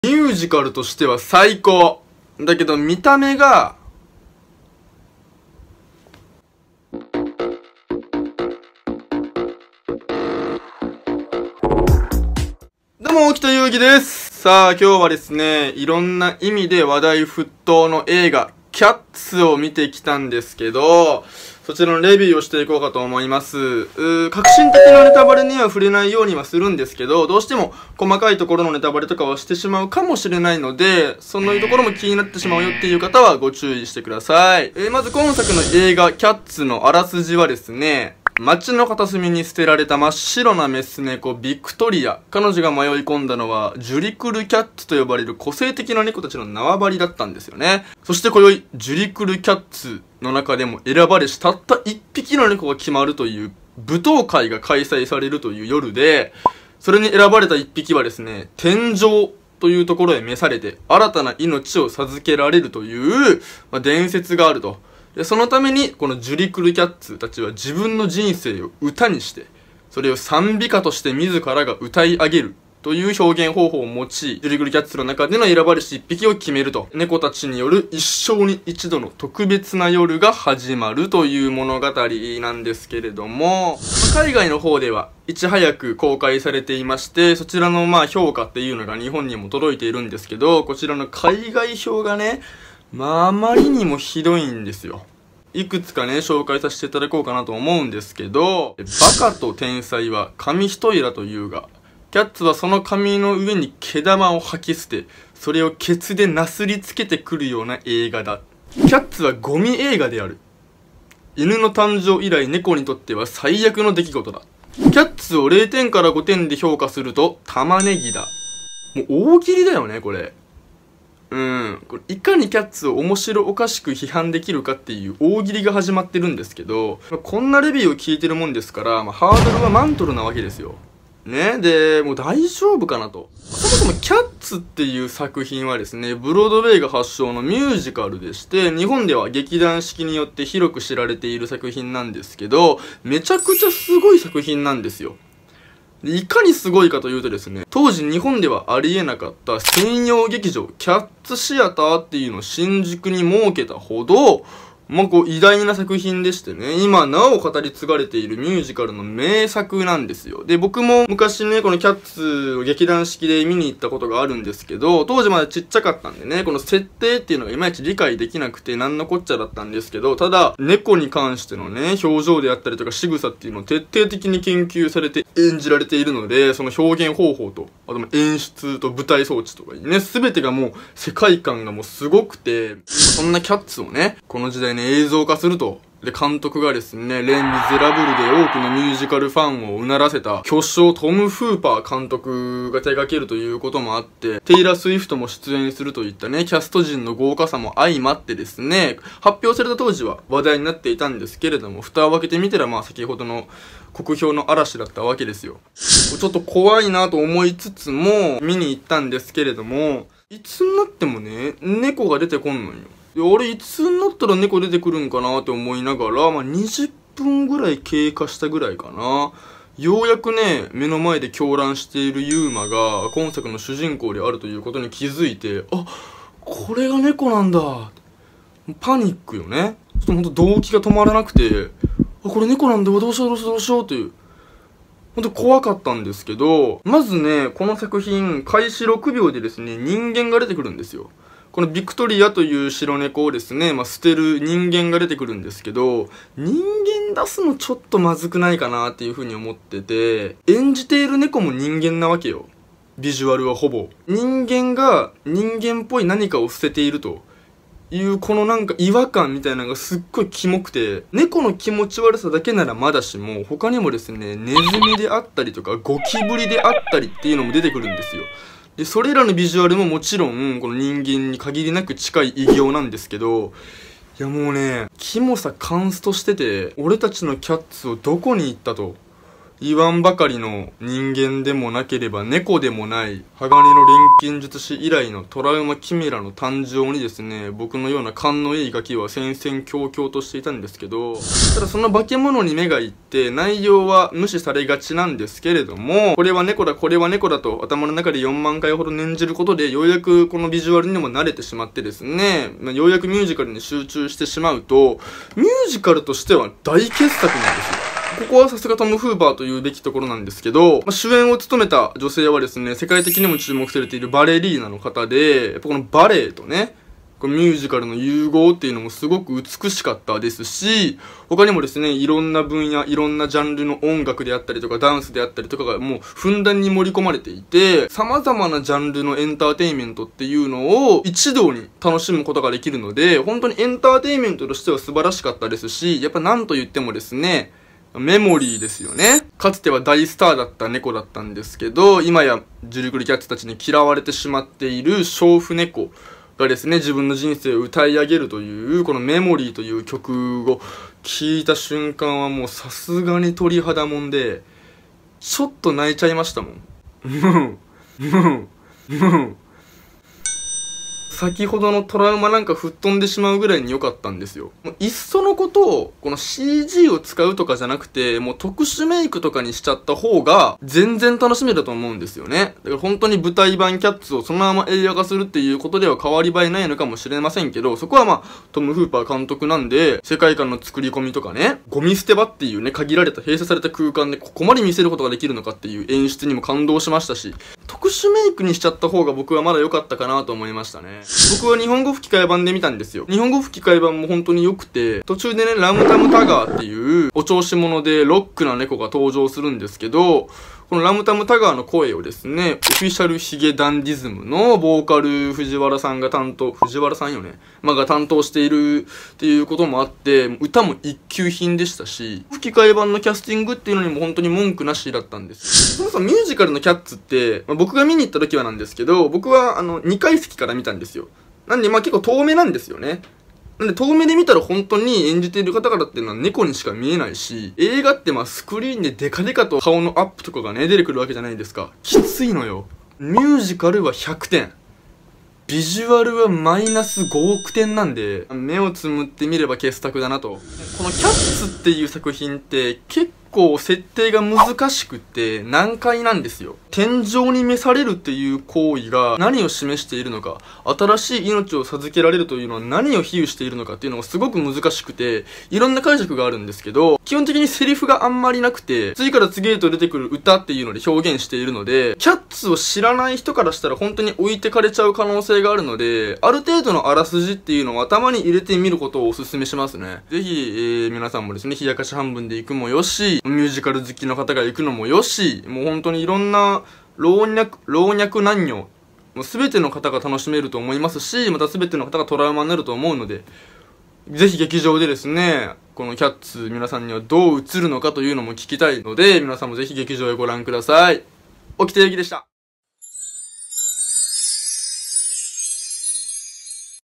ミュージカルとしては最高だけど、見た目がどうも、北祐義です。さあ、今日はですね、いろんな意味で話題沸騰の映画、キャッツを見てきたんですけど、そちらのレビューをしていこうかと思います。革新的なネタバレには触れないようにはするんですけど、どうしても細かいところのネタバレとかはしてしまうかもしれないので、そのいうところも気になってしまうよっていう方はご注意してください。まず今作の映画、キャッツのあらすじはですね、街の片隅に捨てられた真っ白なメス猫ビクトリア。彼女が迷い込んだのはジュリクルキャッツと呼ばれる個性的な猫たちの縄張りだったんですよね。そして今宵、ジュリクルキャッツの中でも選ばれしたった一匹の猫が決まるという舞踏会が開催されるという夜で、それに選ばれた一匹はですね、天上というところへ召されて新たな命を授けられるという、伝説があると。でそのためにこのジュリクルキャッツたちは自分の人生を歌にして、それを賛美歌として自らが歌い上げるという表現方法を用い、ジュリクルキャッツの中での選ばれし一匹を決めると、猫たちによる一生に一度の特別な夜が始まるという物語なんですけれども、海外の方ではいち早く公開されていまして、そちらの評価っていうのが日本にも届いているんですけど、こちらの海外評がね、あまりにもひどいんですよ。いくつかね、紹介させていただこうかなと思うんですけど、バカと天才は紙一重だというが、キャッツはその紙の上に毛玉を吐き捨て、それをケツでなすりつけてくるような映画だ。キャッツはゴミ映画である。犬の誕生以来猫にとっては最悪の出来事だ。キャッツを0点から5点で評価すると玉ねぎだ。もう大喜利だよね、これ。これいかにキャッツを面白おかしく批判できるかっていう大喜利が始まってるんですけど、こんなレビューを聞いてるもんですから、ハードルはマントルなわけですよ。ね。で、もう大丈夫かなと。そもそもキャッツっていう作品はですね、ブロードウェイが発祥のミュージカルでして、日本では劇団四季によって広く知られている作品なんですけど、めちゃくちゃすごい作品なんですよ。いかにすごいかというとですね、当時日本ではありえなかった専用劇場、キャッツシアターっていうのを新宿に設けたほど、偉大な作品でしてね、今なお語り継がれているミュージカルの名作なんですよ。で、僕も昔ね、このキャッツを劇団四季で見に行ったことがあるんですけど、当時まだちっちゃかったんでね、この設定っていうのがいまいち理解できなくてなんのこっちゃだったんですけど、ただ、猫に関してのね、表情であったりとか仕草っていうのを徹底的に研究されて演じられているので、その表現方法と、あと演出と舞台装置とかにね、すべてがもう世界観がもうすごくて、そんなキャッツをね、この時代ね、映像化すると。で、監督がですね、レ・ミゼラブルで多くのミュージカルファンをうならせた巨匠トム・フーパー監督が手掛けるということもあって、テイラー・スウィフトも出演するといったね、キャスト陣の豪華さも相まってですね、発表された当時は話題になっていたんですけれども、蓋を開けてみたら先ほどの酷評の嵐だったわけですよ。ちょっと怖いなと思いつつも、見に行ったんですけれども、いつになってもね、猫が出てこんのよ。俺いつになったら猫出てくるんかなって思いながら、20分ぐらい経過したぐらいかな。ようやくね、目の前で狂乱しているユーマが今作の主人公であるということに気づいて、あ、これが猫なんだ。パニックよね。ちょっとほんと動機が止まらなくて、あ、これ猫なんだ。どうしようどうしようっていう。ほんと怖かったんですけど、まずね、この作品、開始6秒でですね、人間が出てくるんですよ。このビクトリアという白猫をですね、捨てる人間が出てくるんですけど、人間出すのちょっとまずくないかなっていう風に思ってて、演じている猫も人間なわけよ。ビジュアルはほぼ。人間が人間っぽい何かを捨てているというこの違和感みたいなのがすっごいキモくて、猫の気持ち悪さだけならまだしも、他にもですね、ネズミであったりとかゴキブリであったりっていうのも出てくるんですよ。で、それらのビジュアルももちろん、この人間に限りなく近い異形なんですけど、いやもうね、キモさカンストしてて、俺たちのキャッツをどこに行ったと言わんばかりの人間でもなければ猫でもない鋼の錬金術師以来のトラウマキメラの誕生にですね、僕のような勘のいいガキは戦々恐々としていたんですけど、ただその化け物に目がいって内容は無視されがちなんですけれども、これは猫だこれは猫だと頭の中で4万回ほど念じることでようやくこのビジュアルにも慣れてしまってですね、ようやくミュージカルに集中してしまうと、ミュージカルとしては大傑作なんですよ。ここはさすがトム・フーバーと言うべきところなんですけど、主演を務めた女性はですね、世界的にも注目されているバレリーナの方で、やっぱこのバレエとね、このミュージカルの融合っていうのもすごく美しかったですし、他にもですね、いろんな分野、いろんなジャンルの音楽であったりとか、ダンスであったりとかがもうふんだんに盛り込まれていて、様々なジャンルのエンターテインメントっていうのを一堂に楽しむことができるので、本当にエンターテインメントとしては素晴らしかったですし、やっぱなんと言ってもですね、メモリーですよね。かつては大スターだった猫だったんですけど、今やジュリクリキャッツたちに嫌われてしまっている娼婦猫がですね、自分の人生を歌い上げるという、このメモリーという曲を聴いた瞬間はもうさすがに鳥肌もんで、ちょっと泣いちゃいましたもん。先ほどのトラウマなんか吹っ飛んでしまうぐらいに良かったんですよ。もういっそのことを、この CG を使うとかじゃなくて、もう特殊メイクとかにしちゃった方が、全然楽しめると思うんですよね。だから本当に舞台版キャッツをそのまま映画化するっていうことでは変わり映えないのかもしれませんけど、そこはまあ、トム・フーパー監督なんで、世界観の作り込みとかね、ゴミ捨て場っていうね、限られた閉鎖された空間でここまで見せることができるのかっていう演出にも感動しましたし、特殊メイクにしちゃった方が僕はまだ良かったかなと思いましたね。僕は日本語吹き替え版で見たんですよ。日本語吹き替え版も本当に良くて、途中でね、ラムタムタガーっていうお調子者でロックな猫が登場するんですけど、このラムタムタガーの声をですね、オフィシャルヒゲダンディズムのボーカル藤原さんが藤原さんよね。が担当しているっていうこともあって、歌も一級品でしたし、吹き替え版のキャスティングっていうのにも本当に文句なしだったんです。そもそもミュージカルのキャッツって、僕が見に行った時はなんですけど、僕は2階席から見たんですよ。なんで結構遠目なんですよね。なんで遠目で見たら本当に演じている方々っていうのは猫にしか見えないし、映画ってスクリーンでデカデカと顔のアップとかがね、出てくるわけじゃないですか。きついのよ。ミュージカルは100点。ビジュアルはマイナス5億点なんで、目をつむってみれば傑作だなと。このキャッツっていう作品って結構設定が難しくて難解なんですよ。天井に召されるっていう行為が何を示しているのか、新しい命を授けられるというのは何を比喩しているのかっていうのがすごく難しくて、いろんな解釈があるんですけど、基本的にセリフがあんまりなくて、次から次へと出てくる歌っていうので表現しているので、キャッツを知らない人からしたら本当に置いてかれちゃう可能性があるので、ある程度のあらすじっていうのを頭に入れてみることをお勧めしますね。ぜひ、皆さんもですね、冷やかし半分で行くもよし、ミュージカル好きの方が行くのもよし、もう本当にいろんな老若男女、もう全ての方が楽しめると思いますし、また全ての方がトラウマになると思うので、ぜひ劇場でですね、このキャッツ皆さんにはどう映るのかというのも聞きたいので、皆さんもぜひ劇場へご覧ください。沖田ゆきでした。